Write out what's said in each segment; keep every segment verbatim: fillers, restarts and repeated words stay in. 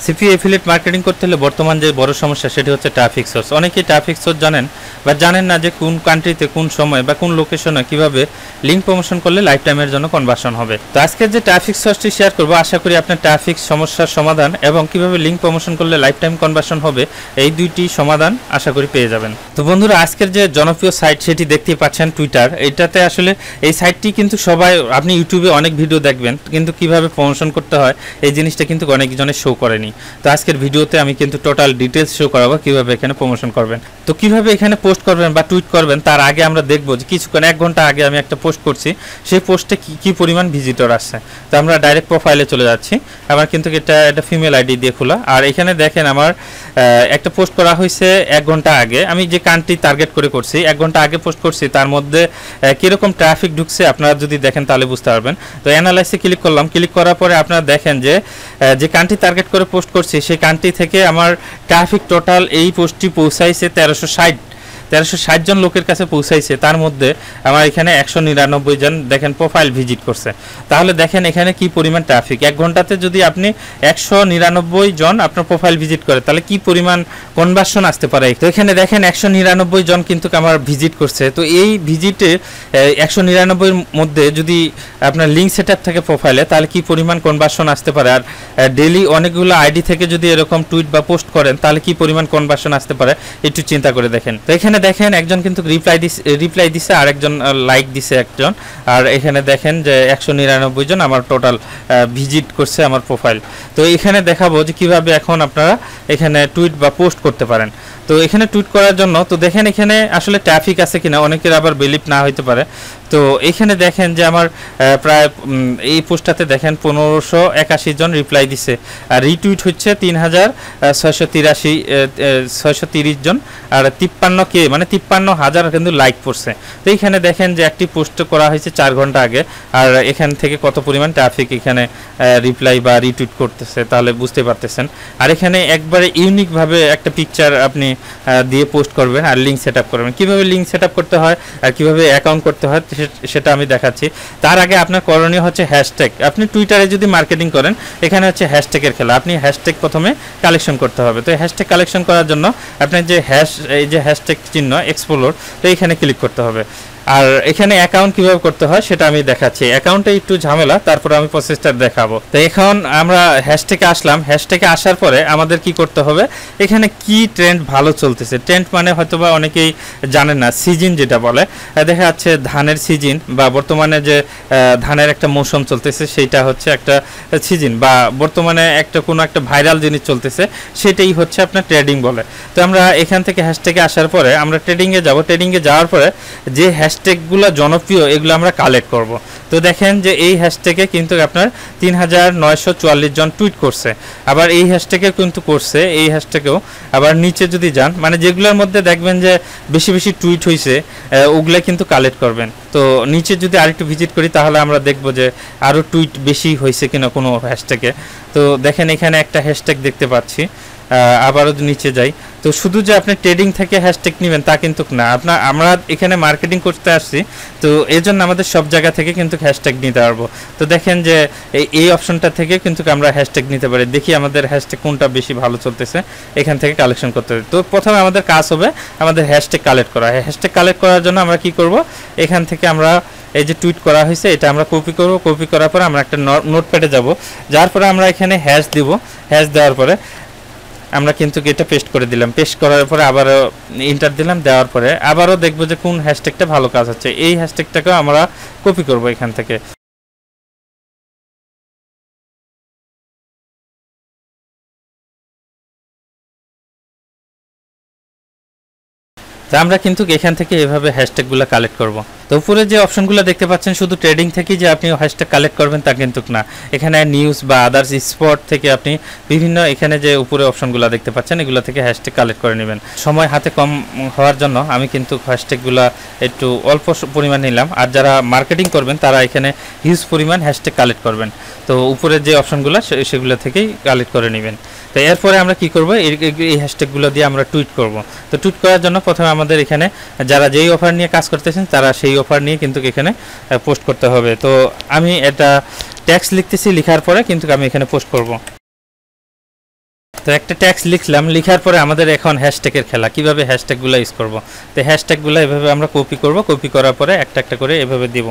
CP affiliate marketing করতে হলে বর্তমান যে বড় সমস্যা সেটি হচ্ছে ট্রাফিক সোর্স। অনেকেই ট্রাফিক সোর্স জানেন বা জানেন না যে কোন কান্ট্রিতে কোন সময় বা কোন লোকেশনে কিভাবে লিঙ্ক প্রমোশন করলে লাইফ টাইমের জন্য কনভার্সন হবে। তো আজকে যে ট্রাফিক সোর্সটি শেয়ার করব, আশা করি আপনার ট্রাফিক সমস্যার সমাধান এবং কিভাবে লিঙ্ক প্রমোশন করলে লাইফ টাইম কনভার্সন হবে এই দুইটি সমাধান আশা করি পেয়ে যাবেন। তো বন্ধুরা, আজকের যে জনপ্রিয় সাইট সেটি দেখতেই পাচ্ছেন, টুইটার। এইটাতে আসলে এই সাইটটি কিন্তু সবাই, আপনি ইউটিউবে অনেক ভিডিও দেখবেন, কিন্তু কিভাবে প্রমোশন করতে হয় এই জিনিসটা কিন্তু অনেকজনের শো করেনি। তো আজকের ভিডিওতে আমি কিন্তু টোটাল ডিটেলস শো করাবো কিভাবে এখানে প্রমোশন করবেন। তো কিভাবে এখানে পোস্ট করবেন বা টুইট করবেন তার আগে আমরা দেখবো যে কিছুক্ষণ এক ঘন্টা আগে আমি একটা পোস্ট করছি, সেই পোস্টে কি কি পরিমাণ ভিজিটর আসছে। তো আমরা ডাইরেক্ট প্রোফাইলে চলে যাচ্ছি। আমার কিন্তু এটা একটা ফিমেল আইডি দিয়ে খোলা, আর এখানে দেখেন আমার একটা পোস্ট করা হয়েছে এক ঘন্টা আগে। আমি যে কান্ট্রি টার্গেট করে করছি, এক ঘন্টা আগে পোস্ট করছি, তার মধ্যে কীরকম ট্রাফিক ঢুকছে আপনারা যদি দেখেন তাহলে বুঝতে পারবেন। তো অ্যানালাইসে ক্লিক করলাম, ক্লিক করার পরে আপনারা দেখেন যে যে কান্ট্রি টার্গেট করে পোস্ট করছি সেই কান্ট্রি থেকে আমার ট্রাফিক টোটাল এই পোস্টটি পৌঁছাইছে তেরোশো ষাট তেরোশো ষাট জন লোকের কাছে পৌঁছাইছে। তার মধ্যে আমার এখানে একশো নিরানব্বই জন দেখেন প্রোফাইল ভিজিট করছে। তাহলে দেখেন এখানে কি পরিমাণ ট্রাফিক। এক ঘন্টাতে যদি আপনি একশো নিরানব্বই জন আপনার প্রোফাইল ভিজিট করে তাহলে কি পরিমাণ কনভার্সন আসতে পারে। তো এখানে দেখেন একশো নিরানব্বই জন কিন্তু আমার ভিজিট করছে। তো এই ভিজিটে একশো নিরানব্বইয়ের মধ্যে যদি আপনার লিঙ্ক সেট আপ থাকে প্রোফাইলে তাহলে কি পরিমাণ কনভার্সন আসতে পারে। আর ডেইলি অনেকগুলো আইডি থেকে যদি এরকম টুইট বা পোস্ট করেন তাহলে কি পরিমাণ কনভার্সন আসতে পারে একটু চিন্তা করে দেখেন। তো এখানে দেখেন একজন কিন্তু রিপ্লাই দিছে রিপ্লাই দিছে আর একজন লাইক দিছে একজন। আর এখানে দেখেন যে একশো নিরানব্বই জন আমার টোটাল ভিজিট করছে আমার প্রোফাইল। তো এখানে দেখাবো যে কিভাবে এখন আপনারা এখানে টুইট বা পোস্ট করতে পারেন। তো এখানে টুইট করার জন্য তো দেখেন এখানে আসলে ট্রাফিক আছে কিনা, অনেকের আবার বিলিভ না হইতে পারে। তো এখানে দেখেন যে আমার প্রায় এই পোস্টটাতে দেখেন পনেরোশো একাশি জন রিপ্লাই দিছে, আর রিটুইট হচ্ছে তিন হাজার ছয়শো তিরাশি ছয়শো তিরিশ জন, আর তিপ্পান্ন কে মানে তিপ্পান্ন হাজার কিন্তু লাইক পড়ছে। তো এইখানে দেখেন যে একটি পোস্ট করা হয়েছে চার ঘন্টা আগে, আর এখান থেকে কত পরিমাণ ট্রাফিক এখানে রিপ্লাই বা রিটুইট করতেছে তাহলে বুঝতে পারতেছেন। আর এখানে একবারে ইউনিকভাবে একটা পিকচার আপনি দিয়ে পোস্ট করবেন আর লিঙ্ক সেট আপ করবেন। কীভাবে লিঙ্ক সেট আপ করতে হয় আর কীভাবে অ্যাকাউন্ট করতে হয় সেটা আমি দেখাচ্ছি। তার আগে আপনার করণীয় হচ্ছে হ্যাশট্যাগ। আপনি টুইটারে যদি মার্কেটিং করেন এখানে হচ্ছে হ্যাশট্যাগের খেলা। আপনি হ্যাশট্যাগ প্রথমে কালেকশন করতে হবে। তো হ্যাশট্যাগ কালেকশন করার জন্য আপনার যে হ্যাশ এই যে হ্যাশট্যাগ চিহ্ন এক্সপ্লোর, তো এখানে ক্লিক করতে হবে। আর এখানে অ্যাকাউন্ট কিভাবে করতে হয় সেটা আমি দেখাচ্ছি। অ্যাকাউন্টে একটু ঝামেলা, তারপরে আমি প্রসেসটা দেখাবো। তো এখন আমরা হ্যাশট্যাগে আসলাম। হ্যাশট্যাগে আসার পরে আমাদের কি করতে হবে, এখানে কি ট্রেন্ড ভালো চলতেছে। ট্রেন্ড মানে হয়তোবা অনেকেই জানেন না, সিজন যেটা বলে, দেখা যাচ্ছে ধানের সিজন বা বর্তমানে যে ধানের একটা মৌসুম চলতেছে সেইটা হচ্ছে একটা সিজন, বা বর্তমানে একটা কোনো একটা ভাইরাল জিনিস চলতেছে সেটাই হচ্ছে আপনার ট্রেডিং বলে। তো আমরা এখান থেকে হ্যাশট্যাগে আসার পরে আমরা ট্রেডিংয়ে যাব। ট্রেডিংয়ে যাওয়ার পরে যে হ্যাশট্যাগুলো জনপ্রিয় এগুলো আমরা কালেক্ট করব। তো দেখেন যে এই হ্যাশট্যাগে কিন্তু আপনার তিন হাজার নয়শো চুয়াল্লিশ জন টুইট করছে। আবার এই হ্যাশট্যাগে কিন্তু করছে, এই হ্যাশট্যাগেও আবার নিচে যদি যান, মানে যেগুলোর মধ্যে দেখবেন যে বেশি বেশি টুইট হয়েছে ওগুলো কিন্তু কালেক্ট করবেন। তো নিচে যদি আরেকটু ভিজিট করি তাহলে আমরা দেখব যে আরও টুইট বেশি হয়েছে কিনা কোনো হ্যাশট্যাগে। তো দেখেন এখানে একটা হ্যাশট্যাগ দেখতে পাচ্ছি। আবারও নিচে যাই। তো শুধু যে আপনি ট্রেডিং থেকে হ্যাশট্যাগ নেবেন তা কিন্তু না, আপনার আমরা এখানে মার্কেটিং করতে আসছি, তো এই জন্য আমাদের সব জায়গা থেকে কিন্তু হ্যাশট্যাগ নিতে পারবো। তো দেখেন যে এই অপশনটা থেকে কিন্তু আমরা হ্যাশট্যাগ নিতে পারি। দেখি আমাদের হ্যাশট্যাগ কোনটা বেশি ভালো চলতেছে, এখান থেকে কালেকশন করতে হবে। তো প্রথমে আমাদের কাজ হবে আমাদের হ্যাশট্যাগ কালেক্ট করা। হ্যাশট্যাগ কালেক্ট করার জন্য আমরা কি করব, এখান থেকে আমরা এই যে টুইট করা হয়েছে এটা আমরা কপি করব। কপি করার পরে আমরা একটা নোটপ্যাডে যাব, যার পরে আমরা এখানে হ্যাশ দিব। হ্যাশ দেওয়ার পরে আমরা কিন্তু এটা পেস্ট করে দিলাম। পেস্ট করার পরে আবারও ইন্টার দিলাম, দেওয়ার পরে আবারও দেখবো যে কোন হ্যাশট্যাগটা ভালো কাজ হচ্ছে। এই হ্যাশট্যাগটাকেও আমরা কপি করব এখান থেকে। তো আমরা কিন্তু এখান থেকে এভাবে হ্যাশট্যাগুলো কালেক্ট করব। তো উপরে যে অপশনগুলো দেখতে পাচ্ছেন শুধু ট্রেডিং থেকেই যে আপনি হ্যাশট্যাগ কালেক্ট করবেন তা কিন্তু না, এখানে নিউজ বা আদার্স স্পট থেকে আপনি বিভিন্ন এখানে যে উপরে অপশনগুলো দেখতে পাচ্ছেন এগুলো থেকে হ্যাশট্যাগ কালেক্ট করে নেবেন। সময় হাতে কম হওয়ার জন্য আমি কিন্তু হ্যাশট্যাগুলো একটু অল্প পরিমাণ নিলাম, আর যারা মার্কেটিং করবেন তারা এখানে হিউজ পরিমাণ হ্যাশট্যাগ কালেক্ট করবেন। তো উপরে যে অপশনগুলো সেগুলো থেকেই কালেক্ট করে নেবেন। তো এরপরে আমরা কি করব, এই হ্যাশট্যাগুলো দিয়ে আমরা টুইট করব। তো টুইট করার জন্য প্রথমে আমাদের এখানে যারা যেই অফার নিয়ে কাজ করতেছেন তারা সেই অফার নিয়ে কিন্তু এখানে পোস্ট করতে হবে। তো আমি এটা ট্যাক্স লিখতেছি, লেখার পরে কিন্তু আমি এখানে পোস্ট করব। তো একটা ট্যাক্স লিখলাম, লিখার পরে আমাদের এখন হ্যাশট্যাগের খেলা, কিভাবে হ্যাশট্যাগুলো ইউজ করব। তো হ্যাশট্যাগুলো এভাবে আমরা কপি করব, কপি করার পরে একটা একটা করে এভাবে দিব।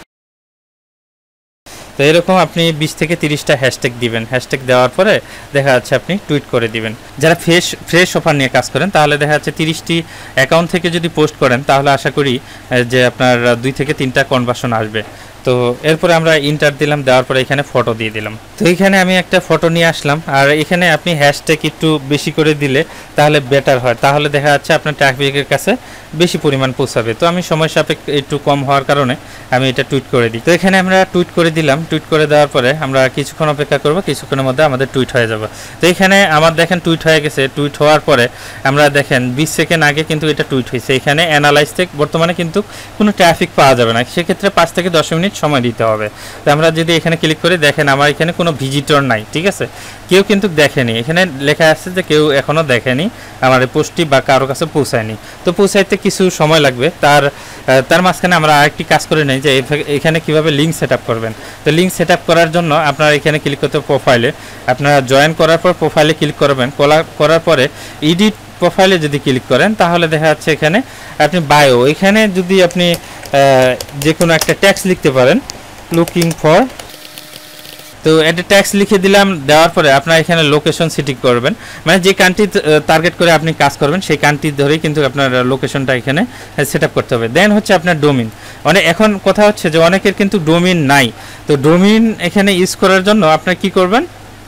তো এরকম আপনি বিশ থেকে তিরিশটা হ্যাশট্যাগ দিবেন। হ্যাশট্যাগ দেওয়ার পরে দেখা যাচ্ছে আপনি টুইট করে দিবেন। যারা ফ্রেশ ফ্রেশ অফার নিয়ে কাজ করেন তাহলে দেখা যাচ্ছে তিরিশটি অ্যাকাউন্ট থেকে যদি পোস্ট করেন তাহলে আশা করি যে আপনার দুই থেকে তিনটা কনভার্সন আসবে। তো এরপরে আমরা ইন্টার দিলাম, দেওয়ার পরে এখানে ফটো দিয়ে দিলাম। তো এখানে আমি একটা ফটো নিয়ে আসলাম, আর এখানে আপনি হ্যাশট্যাগ একটু বেশি করে দিলে তাহলে বেটার হয়, তাহলে দেখা যাচ্ছে আপনার ট্রাফিকের কাছে বেশি পরিমাণ পৌঁছাবে। তো আমি সময় সাপেক্ষ একটু কম হওয়ার কারণে আমি এটা টুইট করে দিই। তো এখানে আমরা টুইট করে দিলাম, টুইট করে দেওয়ার পরে আমরা কিছুক্ষণ অপেক্ষা করব, কিছুক্ষণের মধ্যে আমাদের টুইট হয়ে যাবে। তো এখানে আমার দেখেন টুইট হয়ে গেছে। টুইট হওয়ার পরে আমরা দেখেন বিশ সেকেন্ড আগে কিন্তু এটা টুইট হয়েছে। এখানে অ্যানালাইজ থেকে বর্তমানে কিন্তু কোনো ট্রাফিক পাওয়া যাবে না, সেক্ষেত্রে পাঁচ থেকে দশ মিনিট সময় দিতে হবে। তো আমরা যদি এখানে ক্লিক করে দেখেন আমার এখানে কোনো ভিজিটর নাই, ঠিক আছে, কেউ কিন্তু দেখেনি। এখানে লেখা আছে যে কেউ এখনও দেখেনি আমার এই পোস্টটি বা কারো কাছে পৌঁছায়নি। তো পৌঁছাইতে কিছু সময় লাগবে। তার তার মাঝখানে আমরা আরেকটি কাজ করে নিই যে এখানে কিভাবে লিঙ্ক সেট আপ করবেন। তো লিঙ্ক সেট আপ করার জন্য আপনারা এখানে ক্লিক করতে প্রোফাইলে, আপনারা জয়েন করার পর প্রোফাইলে ক্লিক করবেন। করার পরে এডিট প্রোফাইলে যদি ক্লিক করেন তাহলে দেখা যাচ্ছে এখানে আপনি বায়ো, এখানে যদি আপনি যে কোনো একটা ট্যাক্স লিখতে পারেন, লুকিং ফর। তো একটা ট্যাক্স লিখে দিলাম, দেওয়ার পরে আপনার এখানে লোকেশন সিটি করবেন, মানে যে কান্ট্রি টার্গেট করে আপনি কাজ করবেন সেই কান্ট্রি ধরেই কিন্তু আপনার লোকেশনটা এখানে সেট আপ করতে হবে। দেন হচ্ছে আপনার ডোমিন। মানে এখন কথা হচ্ছে যে অনেকের কিন্তু ডোমিন নাই। তো ডোমিন এখানে ইউজ করার জন্য আপনার কি করবেন,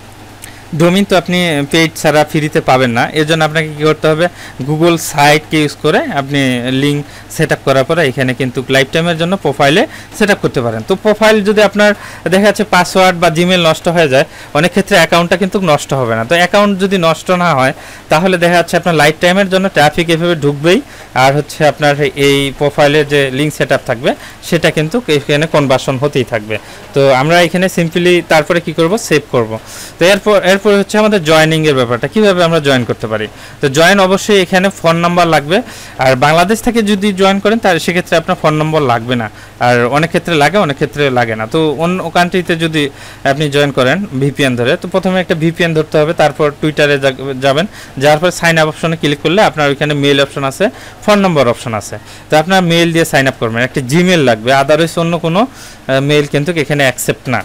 ডোমিন তো আপনি পেইড ছাড়া ফ্রিতে পাবেন না, এর জন্য আপনাকে কী করতে হবে, গুগল সাইটকে ইউজ করে আপনি লিঙ্ক সেট আপ করার পরে এখানে কিন্তু লাইফ টাইমের জন্য প্রোফাইলে সেট আপ করতে পারেন। তো প্রোফাইল যদি আপনার দেখা যাচ্ছে পাসওয়ার্ড বা জিমেল নষ্ট হয়ে যায়, অনেক ক্ষেত্রে অ্যাকাউন্টটা কিন্তু নষ্ট হবে না। তো অ্যাকাউন্ট যদি নষ্ট না হয় তাহলে দেখা যাচ্ছে আপনার লাইফ টাইমের জন্য ট্রাফিক এভাবে ঢুকবেই, আর হচ্ছে আপনার এই প্রোফাইলে যে লিঙ্ক সেট আপ থাকবে সেটা কিন্তু এখানে কনভার্সন হতেই থাকবে। তো আমরা এখানে সিম্পলি তারপরে কি করব, সেভ করব। তো এরপর এরপর হচ্ছে আমাদের জয়েনিংয়ের ব্যাপারটা, কীভাবে আমরা জয়েন করতে পারি। তো জয়েন অবশ্যই এখানে ফোন নাম্বার লাগবে, আর বাংলাদেশ থেকে যদি জয়েন করেন তাহলে সেক্ষেত্রে আপনার ফোন নম্বর লাগবে না, আর অনেক ক্ষেত্রে লাগে অনেক ক্ষেত্রে লাগে না। তো অন্য কান্ট্রিতে যদি আপনি জয়েন করেন ভিপিএন ধরে, তো প্রথমে একটা ভিপিএন ধরতে হবে, তারপর টুইটারে যাবেন, যাওয়ার পর সাইন আপ অপশনে ক্লিক করলে আপনার ওইখানে মেল অপশন আছে, ফোন নম্বর অপশন আছে। তো আপনার মেল দিয়ে সাইন আপ করবেন, একটা জিমেল লাগবে, আদারওয়াইজ অন্য কোনো মেল কিন্তু এখানে অ্যাকসেপ্ট না।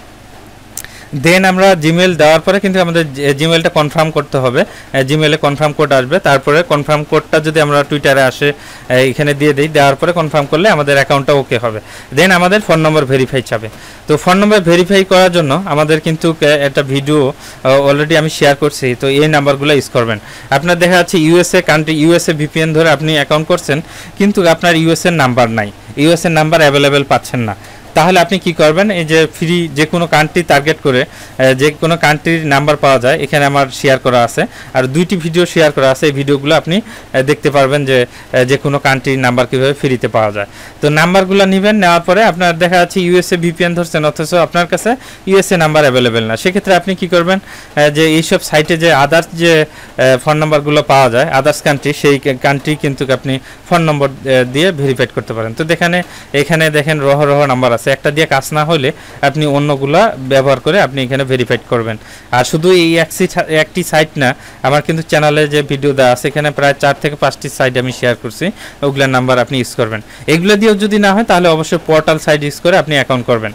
দেন আমরা জিমেল দেওয়ার পরে কিন্তু আমাদের জিমেলটা কনফার্ম করতে হবে, জিমেলে কনফার্ম কোড আসবে, তারপরে কনফার্ম কোডটা যদি আমরা টুইটারে আসে এখানে দিয়ে দিই, দেওয়ার পরে কনফার্ম করলে আমাদের অ্যাকাউন্টটা ওকে হবে। দেন আমাদের ফোন নম্বর ভেরিফাই চাবে। তো ফোন নম্বর ভেরিফাই করার জন্য আমাদের কিন্তু একটা ভিডিও অলরেডি আমি শেয়ার করছি, তো এই নাম্বারগুলো ইউজ করবেন। আপনার দেখা যাচ্ছে ইউএসএ কান্ট্রি, ইউএসএ ভিপিএন ধরে আপনি অ্যাকাউন্ট করছেন কিন্তু আপনার ইউএসএ নাম্বার নাই, ইউএসএ নাম্বার অ্যাভেলেবেল পাচ্ছেন না, তাহলে আপনি কি করবেন, এই যে ফ্রি যে কোনো কান্ট্রি টার্গেট করে যে কোনো কান্ট্রির নাম্বার পাওয়া যায়, এখানে আমার শেয়ার করা আছে, আর দুইটি ভিডিও শেয়ার করা আছে। এই ভিডিওগুলো আপনি দেখতে পারবেন যে যে কোনো কান্ট্রির নাম্বার কীভাবে ফ্রিতে পাওয়া যায়। তো নাম্বারগুলো নেবেন, নেওয়ার পরে আপনার দেখা যাচ্ছে ইউএসএ ভিপিএন ধরছেন অথচ আপনার কাছে ইউএসএ নাম্বার অ্যাভেলেবেল না, সেক্ষেত্রে আপনি কি করবেন, যে এইসব সাইটে যে আদার্স যে ফোন নাম্বারগুলো পাওয়া যায় আদার্স কান্ট্রি, সেই কান্ট্রি কিন্তু আপনি ফোন নম্বর দিয়ে ভেরিফাইড করতে পারেন। তো দেখেন এখানে দেখেন রহ রহ নাম্বার আছে, একটা দিয়ে কাজ না হলে আপনি অন্যগুলা ব্যবহার করে আপনি এখানে ভেরিফাইড করবেন। আর শুধু এই একটি সাইট না, আমার কিন্তু চ্যানেলে যে ভিডিও দেওয়া আছে এখানে প্রায় চার থেকে পাঁচটি সাইট আমি শেয়ার করছি, ওগুলোর নাম্বার আপনি ইউজ করবেন। এগুলো দিয়েও যদি না হয় তাহলে অবশ্যই পোর্টাল সাইট ইউজ করে আপনি অ্যাকাউন্ট করবেন।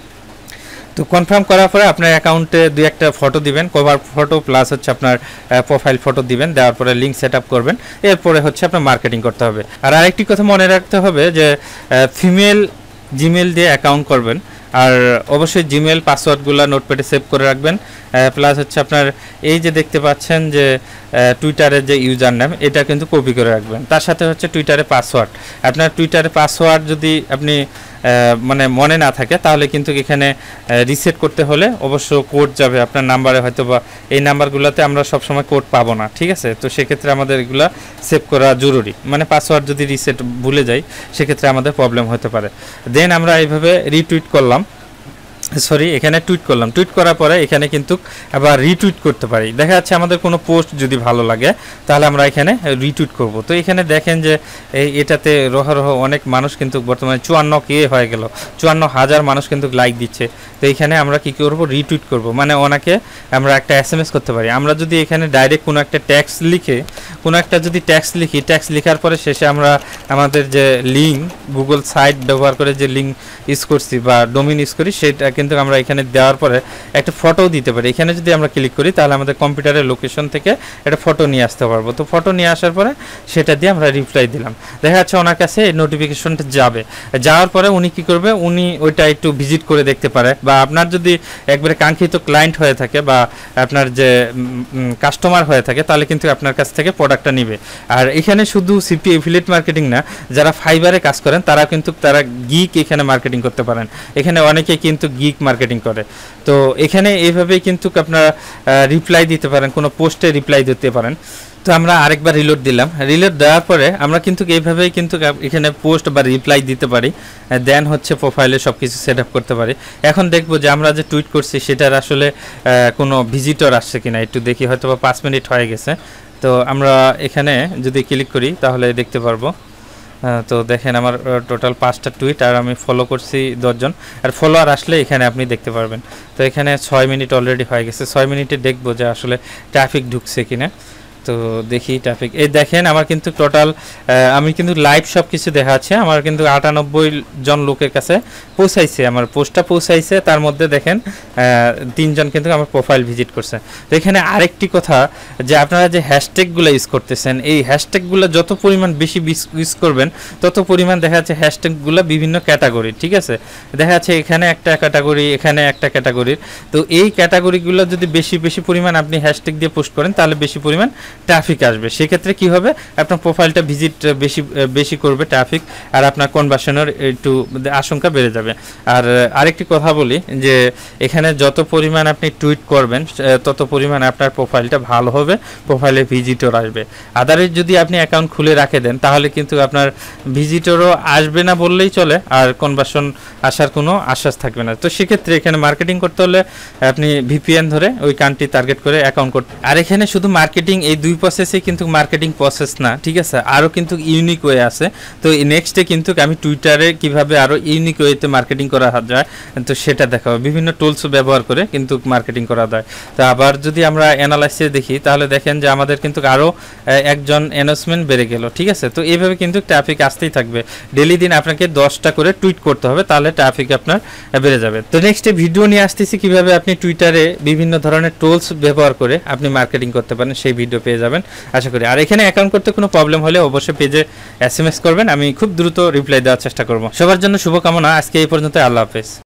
তো কনফার্ম করার পরে আপনার অ্যাকাউন্টে দুই একটা ফটো দিবেন, কভার ফটো প্লাস হচ্ছে আপনার প্রোফাইল ফটো দিবেন, দেওয়ার পরে লিঙ্ক সেট আপ করবেন, এরপরে হচ্ছে আপনার মার্কেটিং করতে হবে। আর আরেকটি কথা মনে রাখতে হবে যে ফিমেল জিমেল দিয়ে অ্যাকাউন্ট করবেন, আর অবশ্যই জিমেল পাসওয়ার্ডগুলো নোটপ্যাডে সেভ করে রাখবেন, প্লাস হচ্ছে আপনার এই যে দেখতে পাচ্ছেন যে টুইটারের যে ইউজার নেম এটা কিন্তু কপি করে রাখবেন, তার সাথে হচ্ছে টুইটারে পাসওয়ার্ড। আপনার টুইটারে পাসওয়ার্ড যদি আপনি মানে মনে না থাকে তাহলে কিন্তু এখানে রিসেট করতে হলে অবশ্য কোড যাবে আপনার নাম্বারে, হয়তো বা এই নাম্বারগুলোতে আমরা সবসময় কোড পাবো না, ঠিক আছে। তো সেক্ষেত্রে আমাদের এগুলো সেভ করা জরুরি, মানে পাসওয়ার্ড যদি রিসেট ভুলে যাই সেক্ষেত্রে আমাদের প্রবলেম হতে পারে। দেন আমরা এইভাবে রিটুইট করলাম, সরি এখানে টুইট করলাম, টুইট করার পরে এখানে কিন্তু আবার রিটুইট করতে পারি। দেখা যাচ্ছে আমাদের কোনো পোস্ট যদি ভালো লাগে তাহলে আমরা এখানে রিটুইট করব। তো এখানে দেখেন যে এই এটাতে রহ রহ অনেক মানুষ কিন্তু বর্তমানে চুয়ান্ন কে হয়ে গেল, চুয়ান্ন হাজার মানুষ কিন্তু লাইক দিচ্ছে। তো এখানে আমরা কি করব, রিটুইট করব, মানে ওনাকে আমরা একটা এস এম এস করতে পারি। আমরা যদি এখানে ডাইরেক্ট কোনো একটা ট্যাক্স লিখে কোনো একটা যদি ট্যাক্স লিখি, ট্যাক্স লেখার পরে শেষে আমরা আমাদের যে লিঙ্ক গুগল সাইট ব্যবহার করে যে লিঙ্ক ইউজ করছি বা ডোমিন ইউজ করি সেটা কিন্তু আমরা এখানে দেওয়ার পরে একটা ফটো দিতে পারি। এখানে যদি আমরা ক্লিক করি তাহলে আমাদের কম্পিউটারের লোকেশন থেকে একটা ফটো নিয়ে আসতে পারবো। তো ফটো নিয়ে আসার পরে সেটা দিয়ে আমরা রিপ্লাই দিলাম, দেখা যাচ্ছে ওনার কাছে এই নোটিফিকেশনটা যাবে। যাওয়ার পরে উনি কি করবে, উনি ওইটা একটু ভিজিট করে দেখতে পারে, বা আপনার যদি একবারে কাঙ্ক্ষিত ক্লায়েন্ট হয়ে থাকে বা আপনার যে কাস্টমার হয়ে থাকে তাহলে কিন্তু আপনার কাছ থেকে প্রোডাক্টটা নিবে। আর এখানে শুধু সিপি এফিলিয়েট মার্কেটিং না, যারা ফাইবারে কাজ করেন তারা কিন্তু তারা গিক এখানে মার্কেটিং করতে পারেন। এখানে অনেকে কিন্তু গিক মার্কেটিং করে। তো এখানে এইভাবেই কিন্তু আপনারা রিপ্লাই দিতে পারেন, কোনো পোস্টে রিপ্লাই দিতে পারেন। তো আমরা আরেকবার রিলোড দিলাম, রিলোড দেওয়ার পরে আমরা কিন্তু এইভাবেই কিন্তু এখানে পোস্ট বা রিপ্লাই দিতে পারি, দেন হচ্ছে প্রোফাইলে সব কিছু সেট আপ করতে পারি। এখন দেখবো যে আমরা যে টুইট করছি সেটার আসলে কোনো ভিজিটর আসছে কিনা, একটু দেখি, হয়তো বা পাঁচ মিনিট হয়ে গেছে। তো আমরা এখানে যদি ক্লিক করি তাহলে দেখতে পারবো। তো দেখেন আমার টোটাল পাঁচটা টুইট, আর আমি ফলো করছি দশজন, আর ফলোয়ার আসলে এখানে আপনি দেখতে পারবেন। তো এখানে ছয় মিনিট অলরেডি হয়ে গেছে, ছয় মিনিটে দেখবো যে আসলে ট্রাফিক ঢুকছে কিনা। তো দেখি ট্রাফিক, এই দেখেন আমার কিন্তু টোটাল আমি কিন্তু লাইভ সব কিছু দেখাচ্ছে, আমার কিন্তু আটানব্বই জন লোকের কাছে পৌঁছাইছে, আমার পোস্টটা পৌঁছাইছে। তার মধ্যে দেখেন তিনজন কিন্তু আমার প্রোফাইল ভিজিট করছে। তো এখানে আরেকটি কথা, যে আপনারা যে হ্যাশট্যাগুলো ইউজ করতেছেন, এই হ্যাশট্যাগুলো যত পরিমাণ বেশি ইউজ করবেন তত পরিমাণ দেখা যাচ্ছে হ্যাশট্যাগুলো বিভিন্ন ক্যাটাগরি, ঠিক আছে, দেখা যাচ্ছে এখানে একটা ক্যাটাগরি, এখানে একটা ক্যাটাগরির। তো এই ক্যাটাগরিগুলো যদি বেশি বেশি পরিমাণ আপনি হ্যাশট্যাগ দিয়ে পোস্ট করেন তাহলে বেশি পরিমাণ ট্রাফিক আসবে। সেক্ষেত্রে কি হবে, আপনার প্রোফাইলটা ভিজিট বেশি বেশি করবে ট্রাফিক, আর আপনার কনভার্সনের একটু আশঙ্কা বেড়ে যাবে। আর আরেকটি কথা বলি, যে এখানে যত পরিমাণ আপনি টুইট করবেন তত পরিমাণ আপনার প্রোফাইলটা ভালো হবে, প্রোফাইলে ভিজিটর আসবে। আদারওয়াইজ যদি আপনি অ্যাকাউন্ট খুলে রাখে দেন তাহলে কিন্তু আপনার ভিজিটরও আসবে না বললেই চলে, আর কনভার্সন আসার কোনো আশ্বাস থাকবে না। তো সেক্ষেত্রে এখানে মার্কেটিং করতে হলে আপনি ভিপিএন ধরে ওই কান্ট্রি টার্গেট করে অ্যাকাউন্ট করতে। আর এখানে শুধু মার্কেটিং এই দুই প্রসেসে কিন্তু মার্কেটিং প্রসেস না, ঠিক আছে, আরও কিন্তু ইউনিক ওয়ে আছে। তো নেক্সটে কিন্তু আমি টুইটারে কিভাবে আরও ইউনিক ওয়েতে মার্কেটিং করা যায় তো সেটা দেখাবো, বিভিন্ন টুলস ব্যবহার করে কিন্তু মার্কেটিং করা যায়। তো আবার যদি আমরা অ্যানালাইসিস দেখি তাহলে দেখেন যে আমাদের কিন্তু আরও একজন অ্যানাউন্সমেন্ট বেড়ে গেল, ঠিক আছে। তো এইভাবে কিন্তু ট্রাফিক আসতেই থাকবে, ডেলি দিন আপনাকে দশটা করে টুইট করতে হবে, তাহলে ট্রাফিক আপনার বেড়ে যাবে। তো নেক্সটে ভিডিও নিয়ে আসতেছি কিভাবে আপনি টুইটারে বিভিন্ন ধরনের টুলস ব্যবহার করে আপনি মার্কেটিং করতে পারেন, সেই ভিডিও পেয়ে যাবেন আশা করি। আর এখানে অ্যাকাউন্ট করতে কোনো প্রবলেম হলে অবশ্যই পেজে এস এম এস করবেন, আমি খুব দ্রুত রিপ্লাই দেওয়ার চেষ্টা করব। সবার জন্য শুভকামনা, আজকে এই পর্যন্ত, আল্লাহ হাফেজ।